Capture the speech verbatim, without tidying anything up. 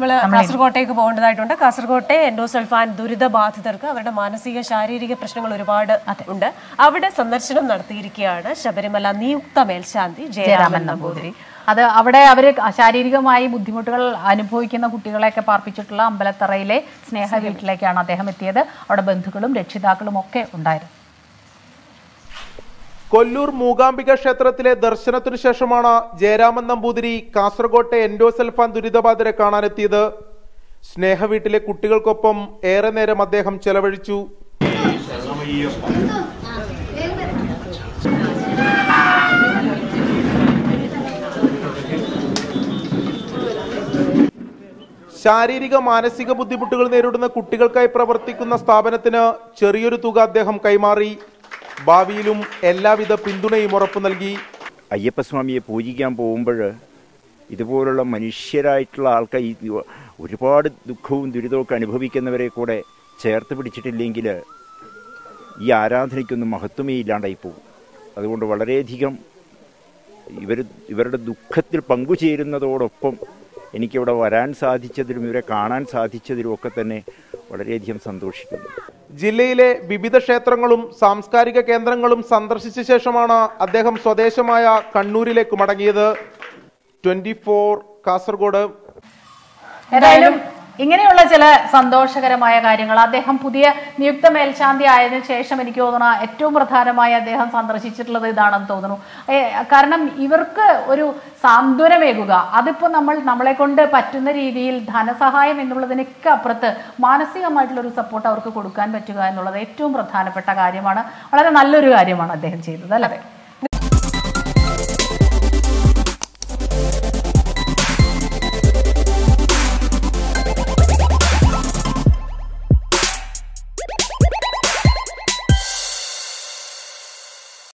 കാസർകോട്ടേക്ക് പോകേണ്ടതായിട്ടുണ്ട്. കാസർകോട്ടെ എൻഡോസൾഫാൻ ദുരിതബാധിതർക്ക് അവരുടെ മാനസിക ശാരീരിക പ്രശ്നങ്ങൾ ഒരുപാട് ഉണ്ട്. അവിടെ സന്ദർശനം നടത്തിയിരിക്കുകയാണ് ശബരിമല നിയുക്ത മേൽശാന്തി ജയരാമൻ നമ്പൂതിരി. അത് അവിടെ അവർ ശാരീരികമായി ബുദ്ധിമുട്ടുകൾ അനുഭവിക്കുന്ന കുട്ടികളെയൊക്കെ പാർപ്പിച്ചിട്ടുള്ള അമ്പലത്തറയിലെ സ്നേഹ വീട്ടിലേക്കാണ് അദ്ദേഹം എത്തിയത്. അവിടെ ബന്ധുക്കളും രക്ഷിതാക്കളും ഒക്കെ ഉണ്ടായിരുന്നു. കൊല്ലൂർ മൂകാംബിക ക്ഷേത്രത്തിലെ ദർശനത്തിനു ശേഷമാണ് ജയരാമൻ നമ്പൂതിരി കാസർകോട്ടെ എൻഡോസൾഫാൻ ദുരിതബാധിതരെ കാണാനെത്തിയത്. സ്നേഹവീട്ടിലെ കുട്ടികൾക്കൊപ്പം ഏറെ നേരം അദ്ദേഹം ചെലവഴിച്ചു. ശാരീരിക മാനസിക ബുദ്ധിമുട്ടുകൾ നേരിടുന്ന കുട്ടികൾക്കായി പ്രവർത്തിക്കുന്ന സ്ഥാപനത്തിന് ചെറിയൊരു തുക അദ്ദേഹം കൈമാറി. ഭാവിയിലും എല്ലാവിധ പിന്തുണയും ഉറപ്പു നൽകി. അയ്യപ്പസ്വാമിയെ പൂജിക്കാൻ പോകുമ്പോൾ ഇതുപോലുള്ള മനുഷ്യരായിട്ടുള്ള ആൾക്കാർ ഈ ഒരുപാട് ദുഃഖവും ദുരിതമൊക്കെ അനുഭവിക്കുന്നവരെ കൂടെ ചേർത്ത് പിടിച്ചിട്ടില്ലെങ്കിൽ ഈ ആരാധനയ്ക്കൊന്നും മഹത്വമേ ഇല്ലാണ്ടായി പോകും. അതുകൊണ്ട് വളരെയധികം ഇവർ ഇവരുടെ ദുഃഖത്തിൽ പങ്കുചേരുന്നതോടൊപ്പം എനിക്കിവിടെ വരാൻ സാധിച്ചതിലും ഇവരെ കാണാൻ സാധിച്ചതിലും ഒക്കെ തന്നെ വളരെയധികം സന്തോഷിക്കുന്നു. ജില്ലയിലെ വിവിധ ക്ഷേത്രങ്ങളും സാംസ്കാരിക കേന്ദ്രങ്ങളും സന്ദർശിച്ച ശേഷമാണ് അദ്ദേഹം സ്വദേശമായ കണ്ണൂരിലേക്ക് മടങ്ങിയത്. Twenty four Kasaragod. ഏതായാലും ഇങ്ങനെയുള്ള ചില സന്തോഷകരമായ കാര്യങ്ങൾ അദ്ദേഹം പുതിയ നിയുക്ത മേൽശാന്തി ആയതിനു ശേഷം എനിക്ക് തോന്നുന്നു ഏറ്റവും പ്രധാനമായി അദ്ദേഹം സന്ദർശിച്ചിട്ടുള്ളത് ഇതാണെന്ന് തോന്നുന്നു. കാരണം ഇവർക്ക് ഒരു സാന്ത്വനമേകുക, അതിപ്പോൾ നമ്മൾ നമ്മളെ കൊണ്ട് പറ്റുന്ന രീതിയിൽ ധനസഹായം എന്നുള്ളതിനൊക്കെ അപ്പുറത്ത് മാനസികമായിട്ടുള്ളൊരു സപ്പോർട്ട് അവർക്ക് കൊടുക്കാൻ പറ്റുക എന്നുള്ളത് ഏറ്റവും പ്രധാനപ്പെട്ട കാര്യമാണ്. വളരെ നല്ലൊരു കാര്യമാണ് അദ്ദേഹം ചെയ്തത്, അല്ലേ?